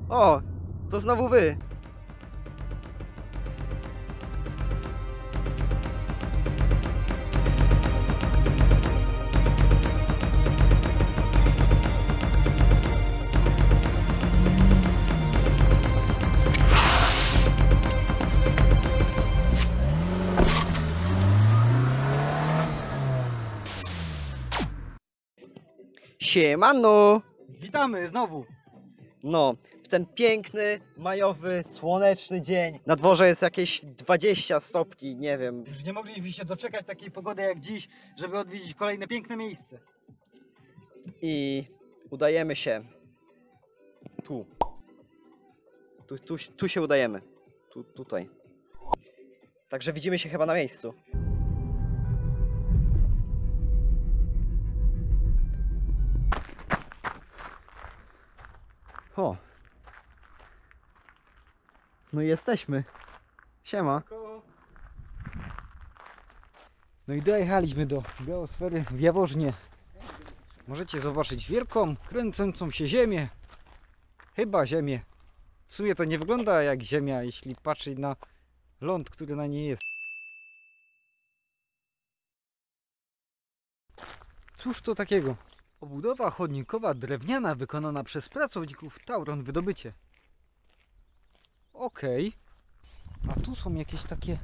O, to znowu wy. Siemano! Witamy znowu! No, w ten piękny, majowy, słoneczny dzień. Na dworze jest jakieś 20 stopni, nie wiem. Już nie mogliśmy się doczekać takiej pogody jak dziś, żeby odwiedzić kolejne piękne miejsce. I udajemy się tu. Tu się udajemy. Tutaj. Także widzimy się chyba na miejscu. O. No i jesteśmy. Siema. No i dojechaliśmy do biosfery w Jaworznie. Możecie zobaczyć wielką, kręcącą się ziemię. Chyba ziemię. W sumie to nie wygląda jak ziemia, jeśli patrzeć na ląd, który na niej jest. Cóż to takiego? Obudowa chodnikowa drewniana wykonana przez pracowników Tauron Wydobycie. Okej. A tu są jakieś takie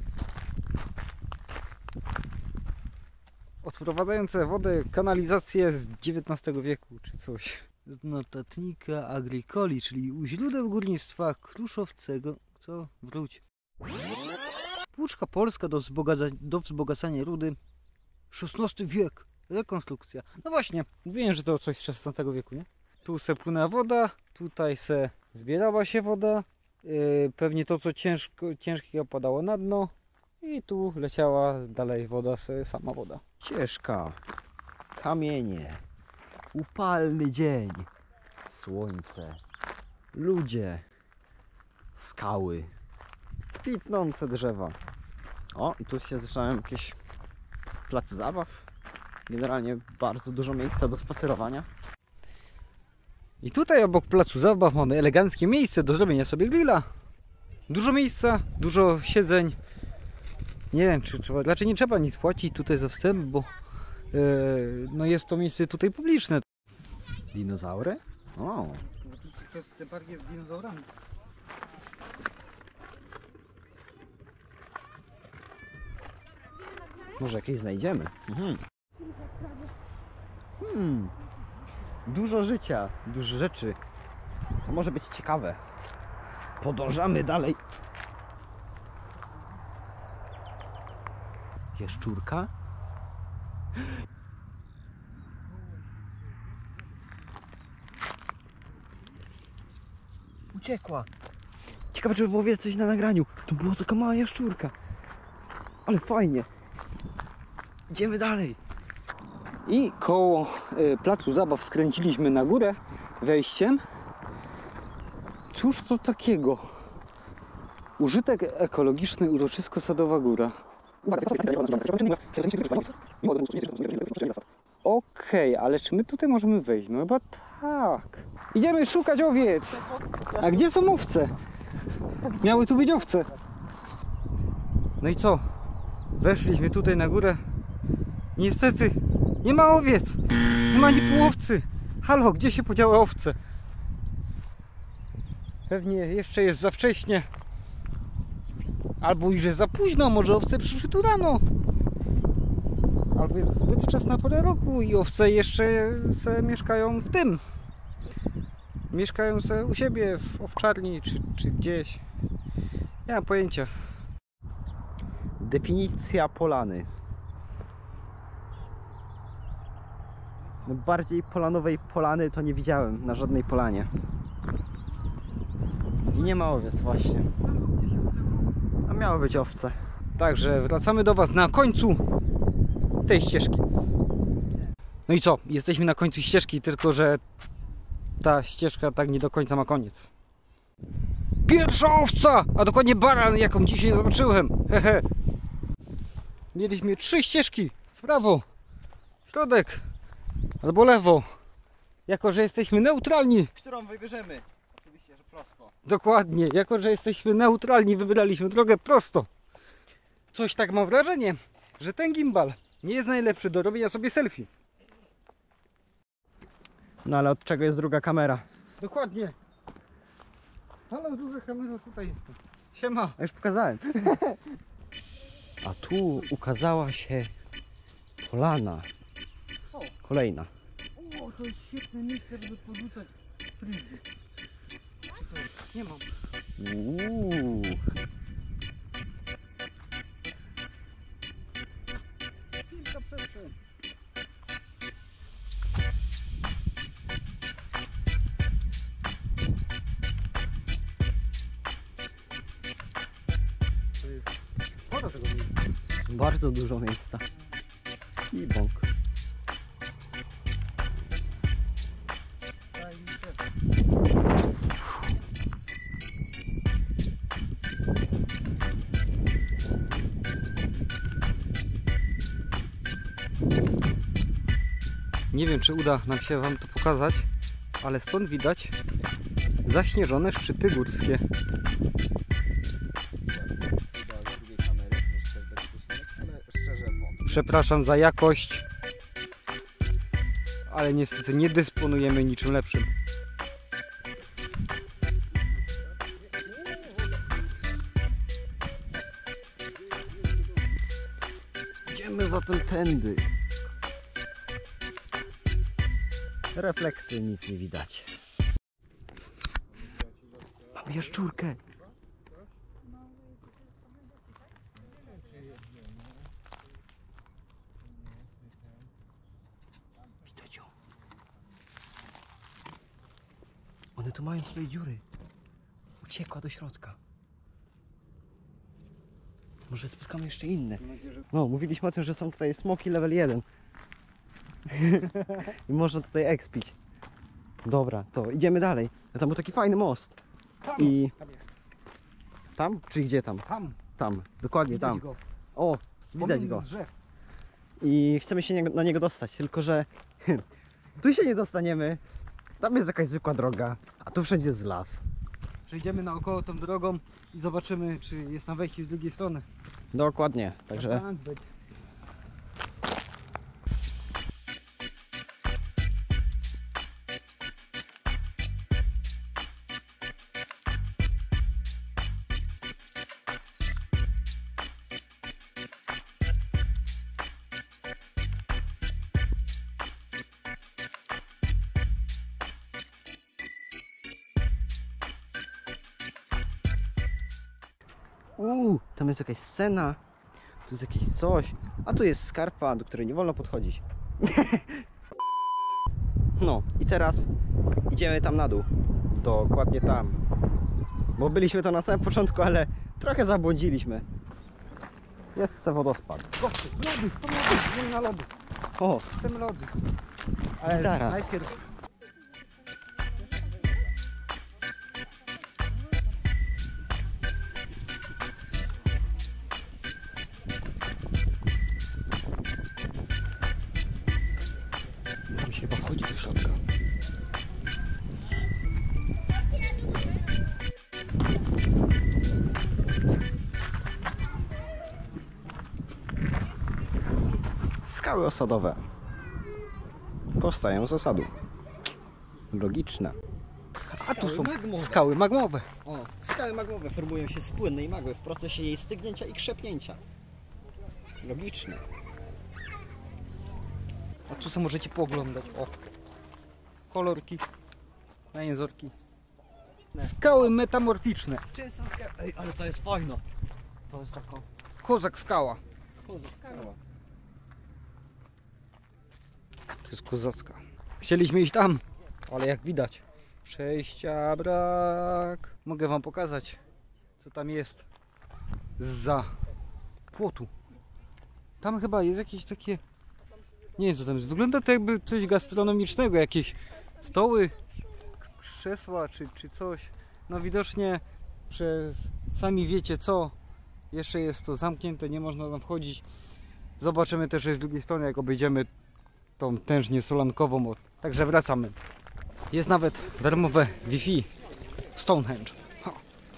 odprowadzające wodę kanalizacje z XIX wieku czy coś. Z notatnika Agricoli, czyli u źródeł górnictwa Kruszowcego. Co? Wróć. Płuczka polska do wzbogacania rudy. XVI wiek. Rekonstrukcja. No właśnie, mówiłem, że to coś z XVI wieku, nie? Tu se płynęła woda, tutaj se zbierała się woda. Pewnie to, co ciężkiego padało na dno. I tu leciała dalej woda, sama woda. Ścieżka, kamienie, upalny dzień, słońce, ludzie, skały, kwitnące drzewa. O, i tu się zaczynają jakieś place zabaw. Generalnie bardzo dużo miejsca do spacerowania. I tutaj obok placu zabaw mamy eleganckie miejsce do zrobienia sobie grilla. Dużo miejsca, dużo siedzeń. Nie wiem, czy trzeba, raczej nie trzeba nic płacić tutaj za wstęp, bo no jest to miejsce tutaj publiczne. Dinozaury? O. Ten park jest z dinozaurami. Może jakieś znajdziemy. Dużo życia, dużo rzeczy. To może być ciekawe. Podążamy dalej. Jaszczurka? Uciekła. Ciekawe, czy było widać coś na nagraniu. To była taka mała jaszczurka. Ale fajnie. Idziemy dalej. I koło placu zabaw skręciliśmy na górę wejściem. Cóż to takiego? Użytek ekologiczny, uroczysko Sadowa Góra. Okej, ale czy my tutaj możemy wejść? No chyba tak. Idziemy szukać owiec. A gdzie są owce? Miały tu być owce. No i co? Weszliśmy tutaj na górę. Niestety nie ma owiec. Nie ma ani pół owcy. Halo, gdzie się podziały owce? Pewnie jeszcze jest za wcześnie. Albo już jest za późno, może owce przyszły tu rano. Albo jest zbyt wczesna pora roku i owce jeszcze se mieszkają w tym. Mieszkają se u siebie w owczarni czy gdzieś. Nie mam pojęcia. Definicja polany. No bardziej polanowej polany to nie widziałem na żadnej polanie. I nie ma owiec właśnie. A miały być owce. Także wracamy do Was na końcu tej ścieżki. No i co? Jesteśmy na końcu ścieżki, tylko że ta ścieżka tak nie do końca ma koniec. Pierwsza owca! A dokładnie baran, jaką dzisiaj zobaczyłem. Hehe. Mieliśmy 3 ścieżki. W prawo, w środek albo lewo. Jako że jesteśmy neutralni. Którą wybierzemy? Oczywiście. prosto. Dokładnie, jako że jesteśmy neutralni, wybraliśmy drogę prosto. Coś tak mam wrażenie, że ten gimbal nie jest najlepszy do robienia sobie selfie. No ale od czego jest druga kamera? Dokładnie. Halo, druga kamera, tutaj jestem. Siema. A już pokazałem. A tu ukazała się polana. Kolejna. O, to jest świetne miejsce, żeby porzucać frisbee. Czy co? Nie mam. Uuu. Kilka przestrzeń. To jest sporo tego miejsca. Bardzo dużo miejsca. I bąk. Nie wiem, czy uda nam się wam to pokazać, ale stąd widać zaśnieżone szczyty górskie. Przepraszam za jakość, ale niestety nie dysponujemy niczym lepszym. Idziemy zatem tędy. Refleksy, nic nie widać. Mamy jaszczurkę. Widać ją. One tu mają swoje dziury. Uciekła do środka. Może spotkamy jeszcze inne. No, mówiliśmy o tym, że są tutaj smoki level 1. I można tutaj expić. Dobra, to idziemy dalej. A tam był taki fajny most. Tam, I tam jest. tam? Czy gdzie tam? Tam. Tam, dokładnie Widać tam. go. O, widać Pomiędzy go. drzew. I chcemy się na niego dostać, tylko że tu się nie dostaniemy. Tam jest jakaś zwykła droga, a tu wszędzie jest las. Przejdziemy naokoło tą drogą i zobaczymy, czy jest tam wejście z drugiej strony. Dokładnie, także Tak będzie. tam jest jakaś scena, tu jest jakieś coś, a tu jest skarpa, do której nie wolno podchodzić. No i teraz idziemy tam na dół, dokładnie tam, bo byliśmy tam na samym początku, ale trochę zabłądziliśmy. Jest se wodospad. Gościu, lody, to lody, idziemy na lody. O, Chcemy lody. Ale gitara. najpierw Tam się chyba wchodzi do środka. Skały osadowe powstają z osadu. Logiczne. A tu są magmowe. skały magmowe. O, skały magmowe formują się z płynnej magmy w procesie jej stygnięcia i krzepnięcia. Logiczne. A tu sobie możecie pooglądać. O. Kolorki. Na jęzorki. Skały metamorficzne. Czym są skały? Ej, ale to jest fajno. To jest taka Kozak skała. skała. To jest kozacka. Chcieliśmy iść tam, ale jak widać, przejścia brak. Mogę wam pokazać, co tam jest zza płotu. Tam chyba jest jakieś takie... Nie wiem co tam jest. Wygląda to jakby coś gastronomicznego. Jakieś stoły, krzesła czy coś. No widocznie przez... Sami wiecie co. Jeszcze jest to zamknięte, nie można tam wchodzić. Zobaczymy też z drugiej strony, jak obejdziemy tą tężnię solankową. Także wracamy. Jest nawet darmowe Wi-Fi Stonehenge. Ha.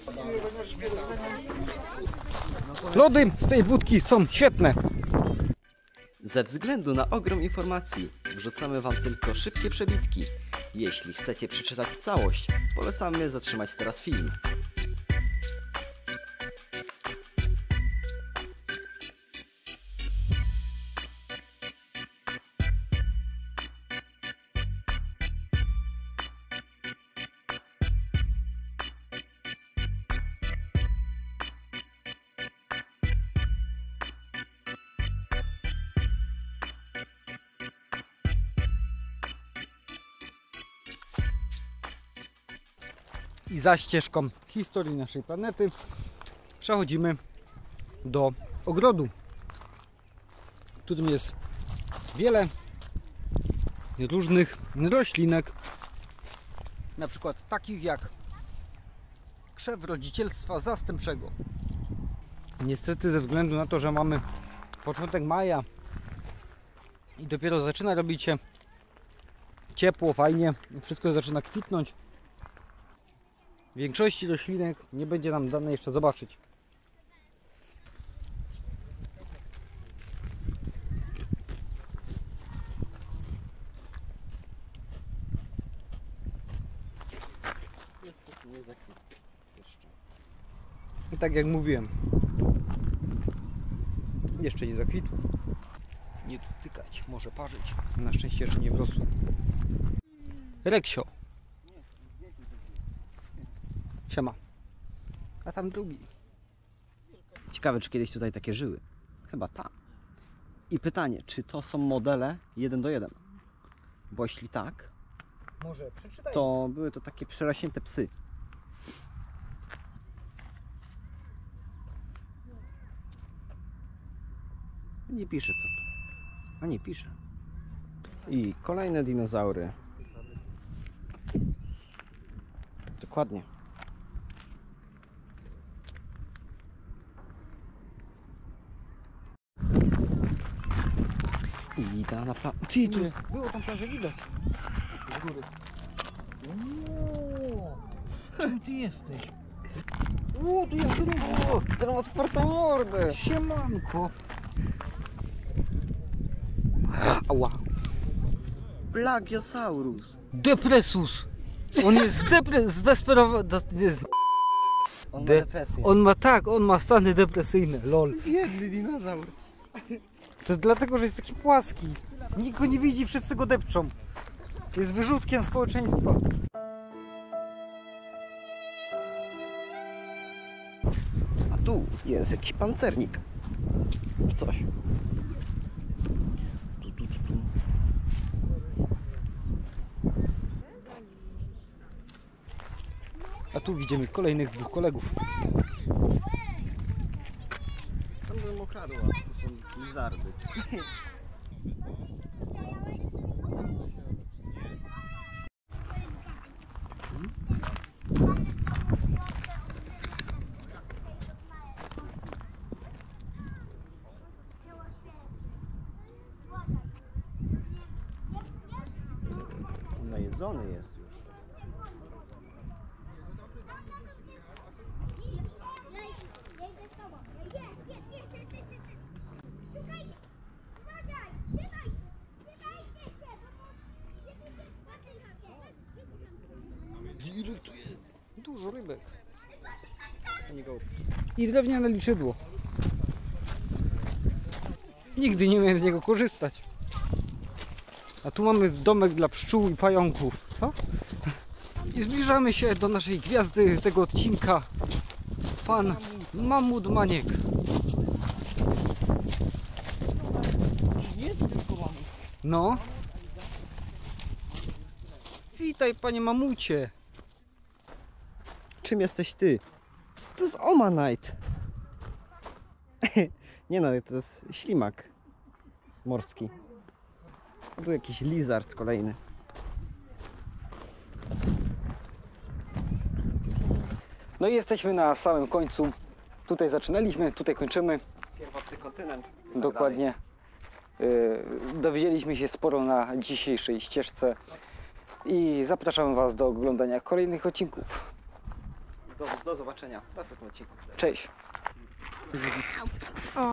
Lody z tej budki są świetne. Ze względu na ogrom informacji wrzucamy Wam tylko szybkie przebitki. Jeśli chcecie przeczytać całość, polecamy zatrzymać teraz film. I za ścieżką historii naszej planety przechodzimy do ogrodu, w którym jest wiele różnych roślinek, na przykład takich jak krzew rodzicielstwa zastępczego. Niestety ze względu na to, że mamy początek maja i dopiero zaczyna robić się ciepło, fajnie, wszystko zaczyna kwitnąć, większości roślinek nie będzie nam dane jeszcze zobaczyć. Niestety nie zakwitł jeszcze. I tak jak mówiłem, jeszcze nie zakwitł. Nie dotykać, może parzyć. Na szczęście jeszcze nie wrosło. Reksio. Siema. A tam drugi. Ciekawe, czy kiedyś tutaj takie żyły. Chyba tam. I pytanie, czy to są modele 1:1? Bo jeśli tak, Może przeczytaj. to były to takie przerośnięte psy. Nie pisze co tu. A nie pisze. I kolejne dinozaury. Dokładnie. I idealna Ty, tu Było tam plażę widać. Z góry. Czym ty jesteś? O, tu jest drugi. ten ma otwartą mordę. Siemanko. Ała. Plagiosaurus. Depresus. On jest zdesperowany. On ma De- depresję. On ma stany depresyjne. Lol. Biedny dinozaur. To dlatego, że jest taki płaski. Nikt go nie widzi, wszyscy go depczą. Jest wyrzutkiem społeczeństwa. A tu jest jakiś pancernik. W coś. Tu. A tu widzimy kolejnych dwóch kolegów. Tam bym okradła. To są lizardy. On najedzony jest już. Ile tu jest? Dużo rybek. I drewniane liczydło. Nigdy nie miałem z niego korzystać. A tu mamy domek dla pszczół i pająków. Co? I zbliżamy się do naszej gwiazdy tego odcinka. Pan Mamut Maniek. Jest tylko mamy. No. Witaj, panie mamucie. Czym jesteś ty? To jest Omanite. Nie no, to jest ślimak morski. A tu jakiś lizard kolejny. No i jesteśmy na samym końcu. Tutaj zaczynaliśmy, tutaj kończymy. Pierwotny kontynent. Dokładnie. Dowiedzieliśmy się sporo na dzisiejszej ścieżce i zapraszamy Was do oglądania kolejnych odcinków. Do zobaczenia w następnym odcinku. Cześć!